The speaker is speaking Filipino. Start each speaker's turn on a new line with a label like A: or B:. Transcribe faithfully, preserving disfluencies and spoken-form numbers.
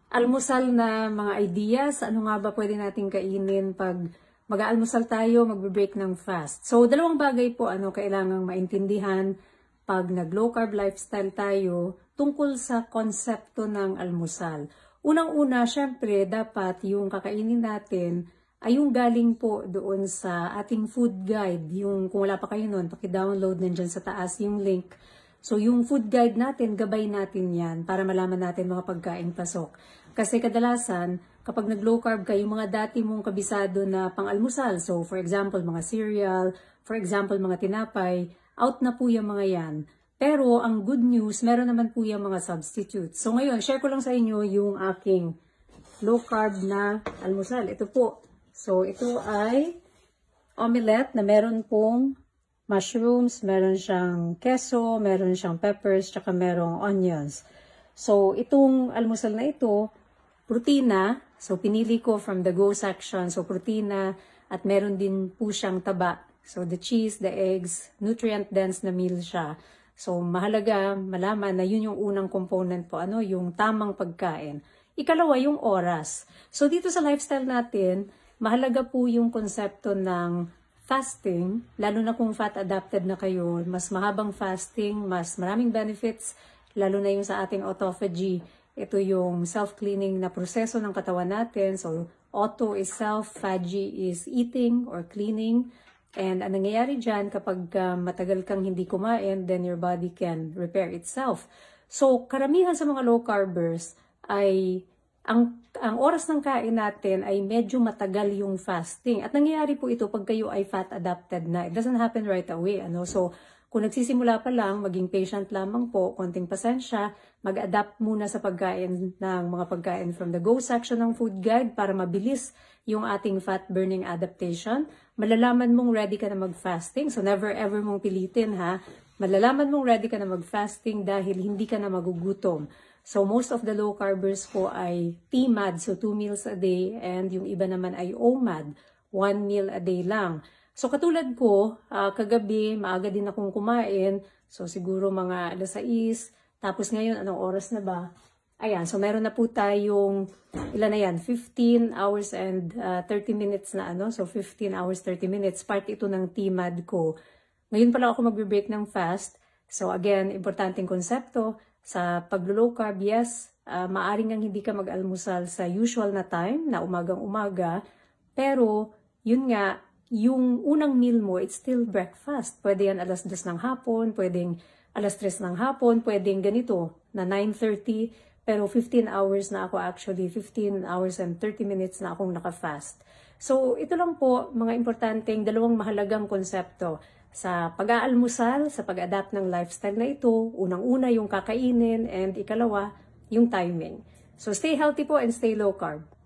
A: almusal na mga ideas. Ano nga ba pwede natin kainin pag mag-aalmusal tayo, magbe-break ng fast? So, dalawang bagay po ano kailangang maintindihan pag nag-low carb lifestyle tayo tungkol sa konsepto ng almusal. Unang-una, syempre, dapat yung kakainin natin ay yung galing po doon sa ating food guide. Yung, kung wala pa kayo nun, paki-download nandyan sa taas yung link. So, yung food guide natin, gabay natin yan para malaman natin mga pagkain pasok. Kasi kadalasan, kapag nag-low carb ka, yung mga dati mong kabisado na pang-almusal, so for example, mga cereal, for example, mga tinapay, out na po yung mga yan. Pero, ang good news, meron naman po yung mga substitutes. So, ngayon, share ko lang sa inyo yung aking low carb na almusal. Ito po. So, ito ay omelette na meron pong mushrooms, meron siyang keso, meron siyang peppers, tsaka merong onions. So, itong almusal na ito, protina. So, pinili ko from the go section. So, protina at meron din po siyang taba. So, the cheese, the eggs, nutrient-dense na meal siya. So, mahalaga malaman na yun yung unang component po, ano, yung tamang pagkain. Ikalawa, yung oras. So, dito sa lifestyle natin, mahalaga po yung konsepto ng fasting, lalo na kung fat-adapted na kayo, mas mahabang fasting, mas maraming benefits, lalo na yung sa ating autophagy. Ito yung self-cleaning na proseso ng katawan natin. So, auto is self, phagy is eating or cleaning. And ang nangyayari dyan, kapag uh, matagal kang hindi kumain, then your body can repair itself. So, karamihan sa mga low-carbers ay ang, ang oras ng kain natin ay medyo matagal yung fasting. At nangyayari po ito pag kayo ay fat-adapted na. It doesn't happen right away. Ano? So, kung nagsisimula pa lang, maging patient lamang po, konting pasensya, mag-adapt muna sa pagkain ng mga pagkain from the go section ng food guide para mabilis yung ating fat burning adaptation. Malalaman mong ready ka na mag-fasting. So, never ever mong pilitin ha. Malalaman mong ready ka na mag-fasting dahil hindi ka na magugutom. So, most of the low carbers po ay T M A D, so two meals a day, and yung iba naman ay O M A D, one meal a day lang. So, katulad ko, uh, kagabi, maaga din akong kumain, so siguro mga alas sais, tapos ngayon, anong oras na ba? Ayan, so meron na po tayong, ilan na yan, fifteen hours and uh, thirty minutes na ano, so fifteen hours, thirty minutes, part ito ng T M A D ko. Ngayon pala ako magbe-break ng fast, so again, importanteng konsepto, sa pag-low carb, yes, uh, maaring ang hindi ka mag-almusal sa usual na time, na umagang-umaga, pero yun nga, yung unang meal mo, it's still breakfast. Pwede yan alas dos ng hapon, pwedeng alas tres ng hapon, pwedeng ganito, na nine thirty, pero fifteen hours na ako actually, fifteen hours and thirty minutes na akong naka-fast. So, ito lang po, mga importanteng dalawang mahalagang konsepto sa pag-aalmusal, sa pag-adapt ng lifestyle na ito. Unang-una yung kakainin, and ikalawa, yung timing. So, stay healthy po and stay low carb.